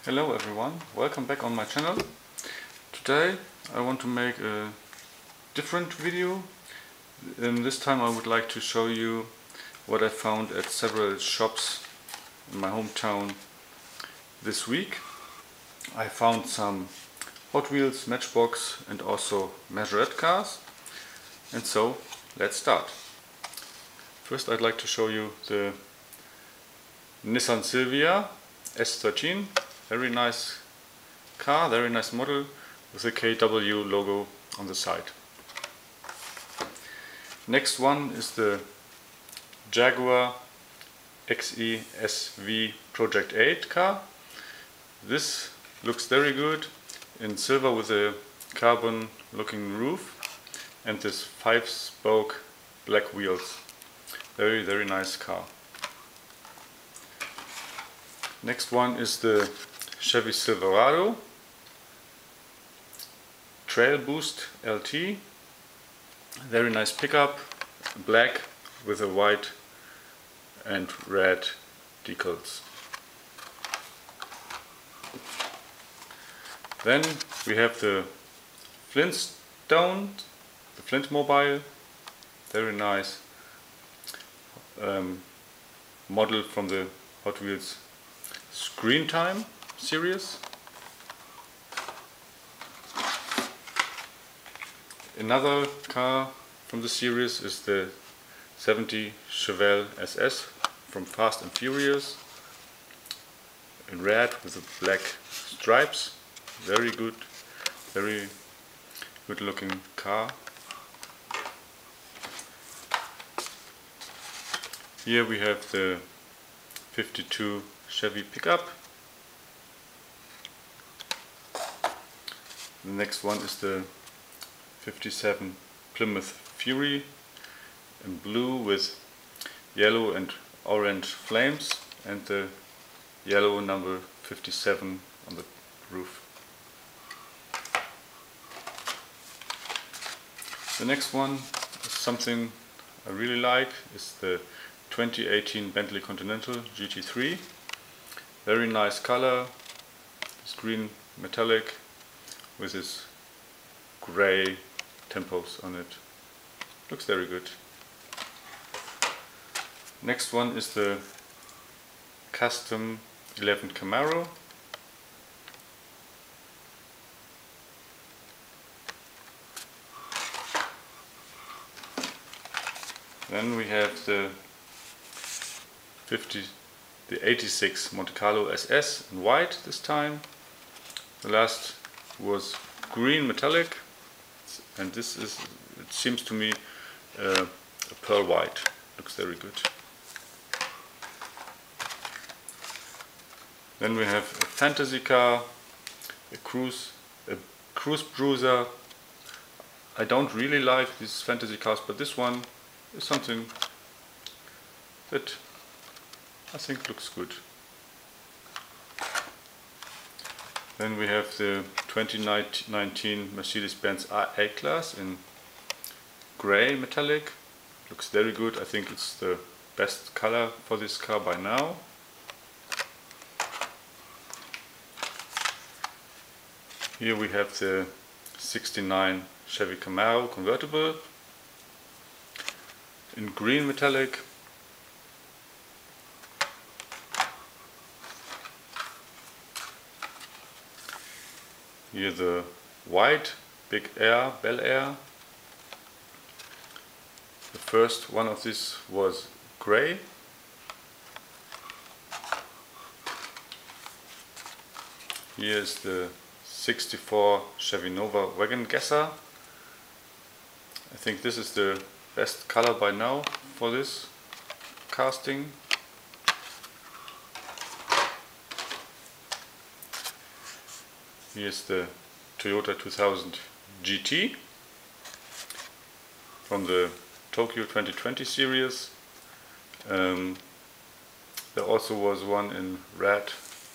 Hello everyone, welcome back on my channel. Today I want to make a different video. This time I would like to show you what I found at several shops in my hometown this week. I found some Hot Wheels, Matchbox and also Majorette cars. And so let's start. First I'd like to show you the Nissan Silvia S13. Very nice car, very nice model with a KW logo on the side. Next one is the Jaguar XE-SV Project 8 car. This looks very good in silver with a carbon looking roof and this 5-spoke black wheels. Very nice car. Next one is the Chevy Silverado Trail Boost LT. Very nice pickup, black with a white and red decals. Then we have the Flintstone, the Flintmobile. Very nice model from the Hot Wheels Screen Time series. Another car from the series is the 70 Chevelle SS from Fast and Furious in red with the black stripes. Very good looking car. Here we have the 52 Chevy pickup. The next one is the 57 Plymouth Fury in blue with yellow and orange flames and the yellow number 57 on the roof. The next one is something I really like, is the 2018 Bentley Continental GT3. Very nice color, this green metallic with this grey tempos on it. Looks very good. Next one is the Custom 11 Camaro. Then we have the 86 Monte Carlo SS in white this time. The last was green metallic, and this is, it seems to me, a pearl white. Looks very good. Then we have a fantasy car, a cruise bruiser. I don't really like these fantasy cars, but this one is something that I think looks good. Then we have the 2019 Mercedes-Benz A-Class in grey metallic. Looks very good. I think it's the best color for this car by now. Here we have the 69 Chevy Camaro convertible in green metallic. Here the white Bel Air. The first one of these was grey. Here is the 64 Chevy Nova Wagon Gasser. I think this is the best color by now for this casting. Here's the Toyota 2000 GT from the Tokyo 2020 series. There also was one in red.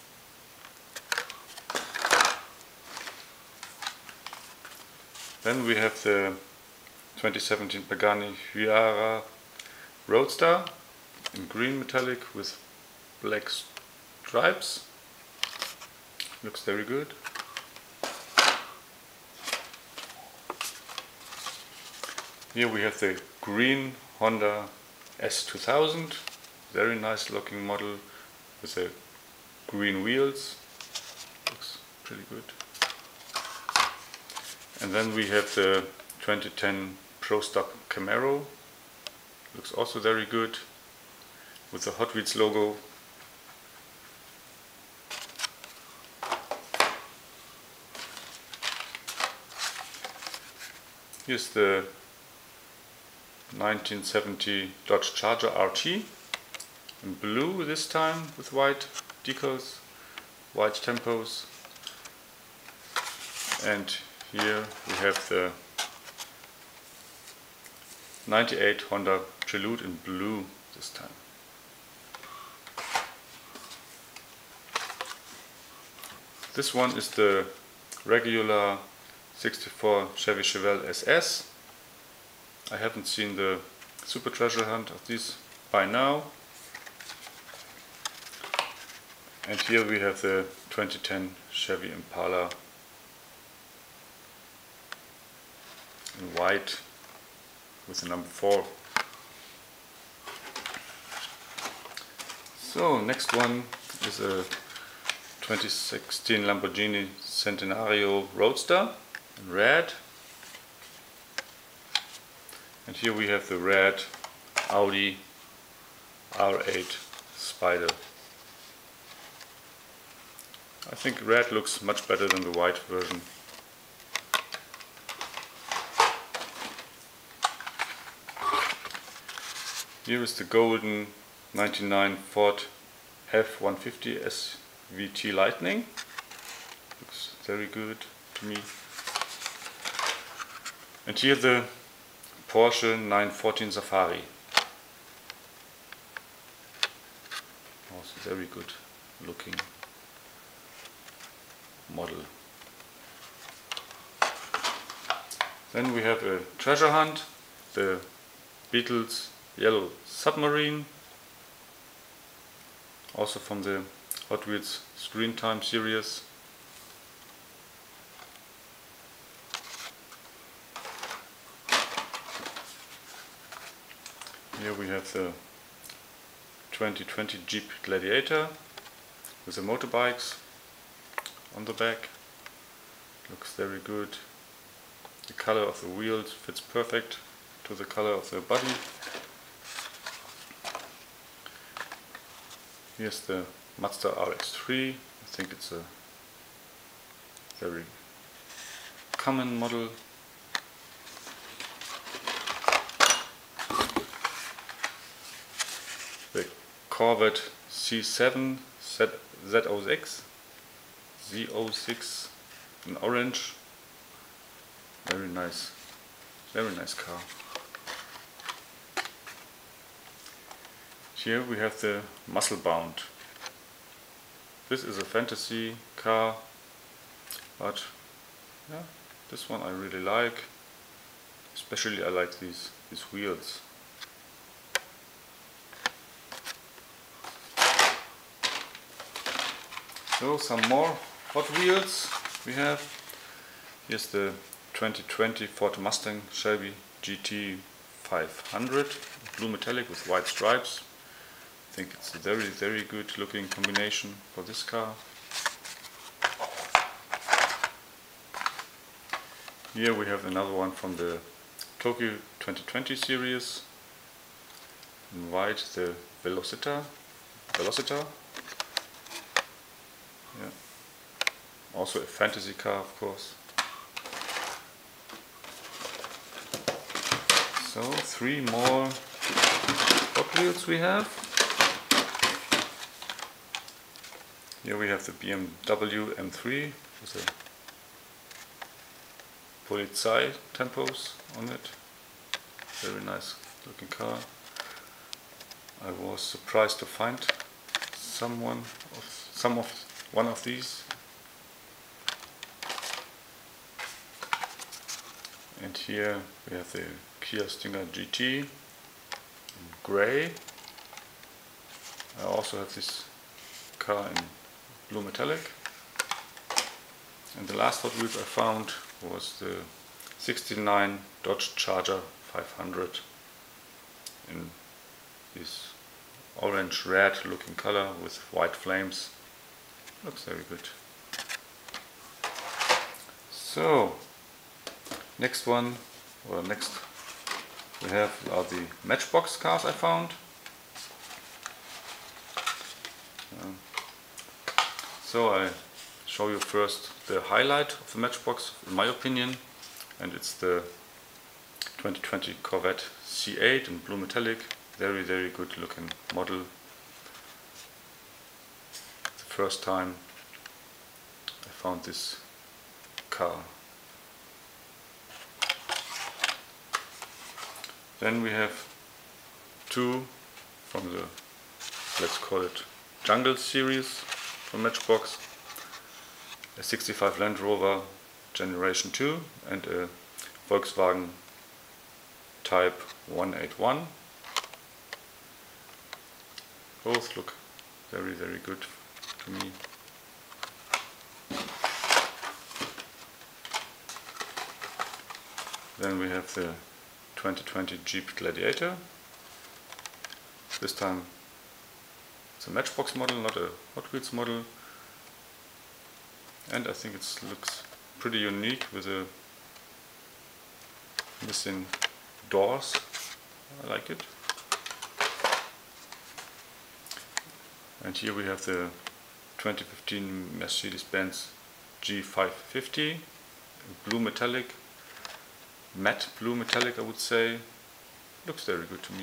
Then we have the 2017 Pagani Huayra Roadster in green metallic with black stripes. Looks very good. Here we have the green Honda S2000, very nice looking model with the green wheels, looks pretty good. And then we have the 2010 Pro Stock Camaro, looks also very good with the Hot Wheels logo. Here's the 1970 Dodge Charger RT in blue this time with white decals, white tempos. And here we have the 98 Honda Prelude in blue this time. This one is the regular 64 Chevy Chevelle SS. I haven't seen the Super Treasure Hunt of these by now. And here we have the 2010 Chevy Impala in white with the number 4. So next one is a 2016 Lamborghini Centenario Roadster in red. And here we have the red Audi R8 Spider. I think red looks much better than the white version. Here is the golden 99 Ford F-150 SVT Lightning. Looks very good to me. And here the Porsche 914 Safari. Also very good looking model. Then we have a treasure hunt, the Beatles Yellow Submarine, also from the Hot Wheels Screen Time series. Here we have the 2020 Jeep Gladiator with the motorbikes on the back. Looks very good. The color of the wheels fits perfect to the color of the body. Here's the Mazda RX-3. I think it's a very common model. The Corvette C7 Z06 in orange. Very nice car. Here we have the Muscle Bound. This is a fantasy car, but yeah, this one I really like. Especially I like these wheels. So some more Hot Wheels we have. Here's the 2020 Ford Mustang Shelby GT 500, blue metallic with white stripes. I think it's a very good looking combination for this car. Here we have another one from the Tokyo 2020 series. In white, the Velocita. Yeah. Also a fantasy car, of course. So 3 more Hot Wheels we have. Here we have the BMW M3 with a Polizei tempos on it. Very nice looking car. I was surprised to find one of these. And here we have the Kia Stinger GT in grey. I also have this car in blue metallic. And the last Hot Wheels I found was the 69 Dodge Charger 500 in this orange red looking color with white flames. Looks very good. So next one, or next we have are the Matchbox cars I found. So I show you first the highlight of the Matchbox in my opinion, and it's the 2020 Corvette C8 in blue metallic. Very good looking model. The first time I found this car. Then we have two from the, let's call it, Jungle series from Matchbox. A 65 Land Rover Generation 2 and a Volkswagen Type 181. Both look very good to me. Then we have the 2020 Jeep Gladiator. This time it's a Matchbox model, not a Hot Wheels model. And I think it looks pretty unique with the missing doors. I like it. And here we have the 2015 Mercedes-Benz G550 in blue metallic, matte blue metallic I would say. Looks very good to me.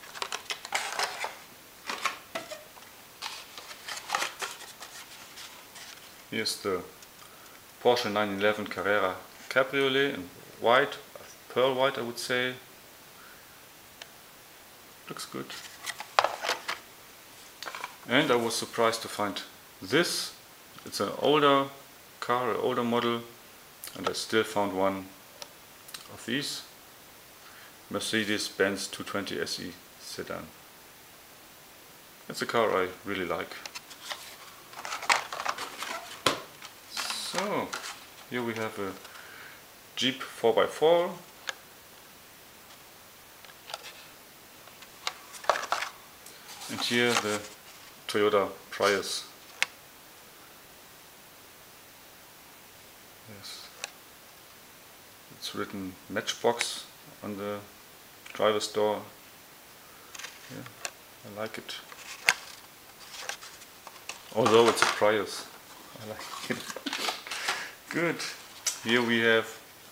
Here's the Porsche 911 Carrera Cabriolet in white, pearl white I would say. Looks good. And I was surprised to find this. It's an older car, an older model, and I still found one of these. Mercedes-Benz 220 SE sedan. It's a car I really like. So, here we have a Jeep 4x4. And here the Toyota Prius. Yes. It's written Matchbox on the driver's door. Yeah, I like it. Although it's a Prius, I like it. Good. Here we have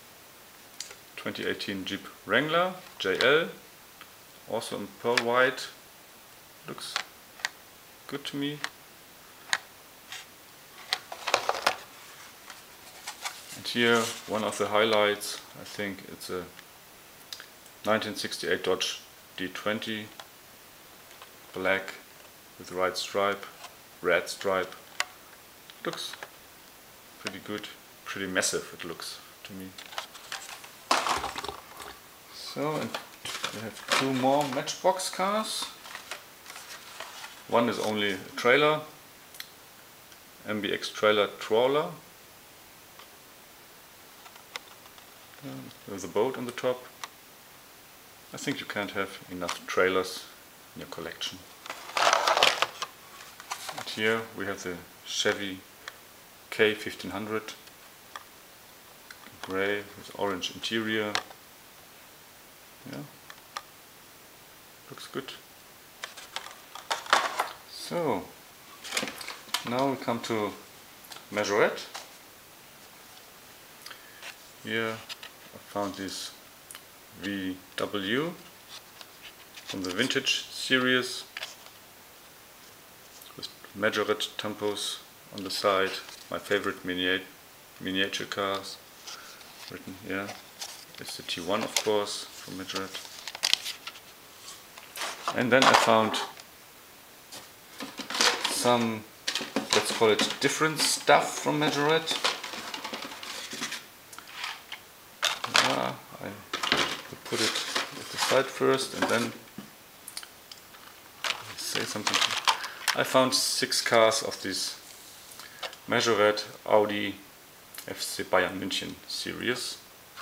2018 Jeep Wrangler JL, also in pearl white. Looks good to me. And here one of the highlights, I think it's a 1968 Dodge D20, black with red stripe. Looks pretty good, pretty massive it looks to me. So, and we have two more Matchbox cars. One is only a trailer, MBX trailer trawler, with a boat on the top. I think you can't have enough trailers in your collection. And here we have the Chevy K1500, grey with orange interior. Yeah, looks good. So, now we come to Majorette. Here I found this VW from the Vintage series with Majorette tampos on the side. My favorite miniature cars written here. It's the T1 of course from Majorette. And then I found some, let's call it, different stuff from Majorette. Yeah, I will put it at the side first and then say something. I found 6 cars of this Majorette Audi FC Bayern München series.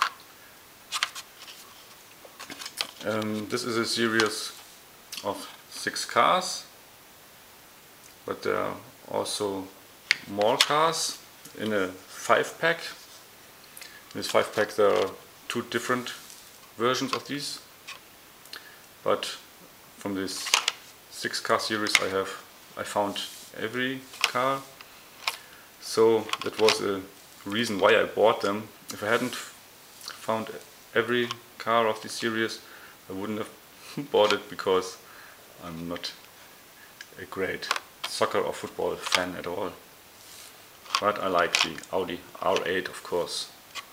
This is a series of 6 cars, but there are also more cars in a 5-pack. In this 5-pack there are 2 different versions of these, but from this 6 car series I found every car, so that was a reason why I bought them. If I hadn't found every car of this series, I wouldn't have bought it, because I'm not a great soccer or football fan at all. But I like the Audi R8, of course.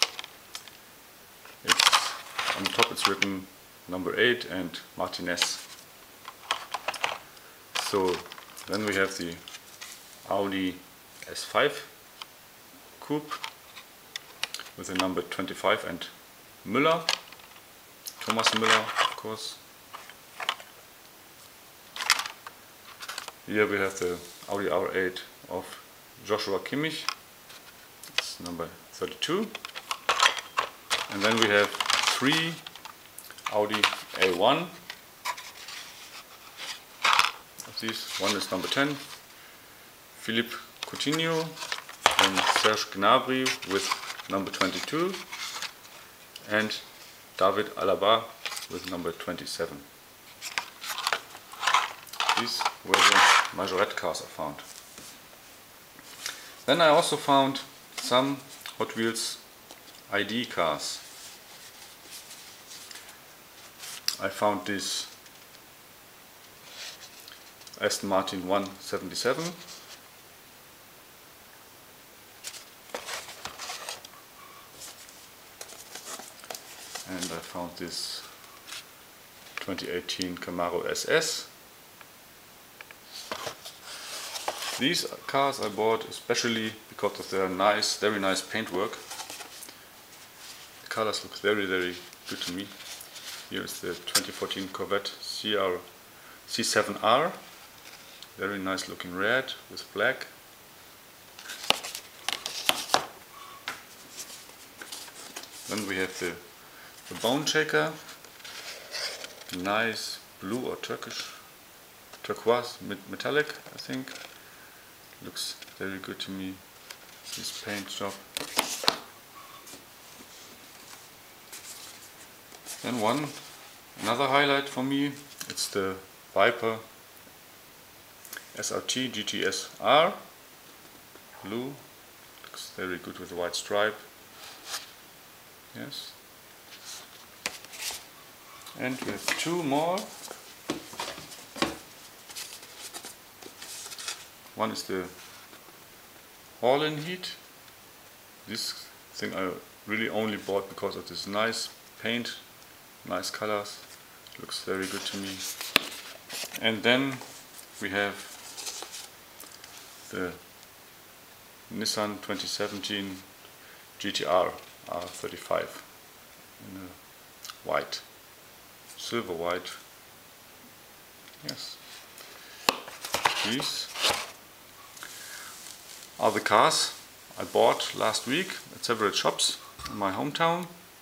On the top it's written number 8 and Martinez. So then we have the Audi S5 Coupe with the number 25 and Müller, Thomas Müller, of course. Here we have the Audi R8 of Joshua Kimmich, it's number 32. And then we have 3 Audi A1 of these. One is number 10, Philippe Coutinho and Serge Gnabry with number 22, and David Alaba with number 27. These were the Majorette cars I found. Then I also found some Hot Wheels ID cars. I found this Aston Martin 177, and I found this 2018 Camaro SS. These cars I bought especially because of their very nice paintwork. The colors look very good to me. Here is the 2014 Corvette C7R, very nice looking red with black. Then we have the Bone Shaker, nice blue or turquoise metallic, I think. Looks very good to me, this paint job. Then another highlight for me, it's the Viper SRT GTS R, blue, looks very good with a white stripe. Yes. And we have 2 more. One is the All-in Heat. This thing I really only bought because of this nice paint, nice colors. Looks very good to me. And then we have the Nissan 2017 GTR R35 in a white, silver white. Yes. These are the cars I bought last week at several shops in my hometown.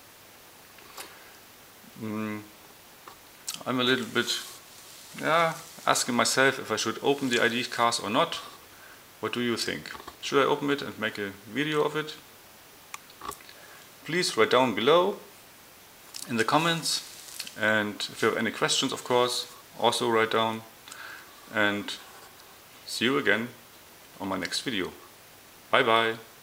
I'm a little bit asking myself if I should open the ID cars or not. What do you think? Should I open it and make a video of it? Please write down below in the comments, and if you have any questions, of course, also write down, and see you again on my next video. Bye bye!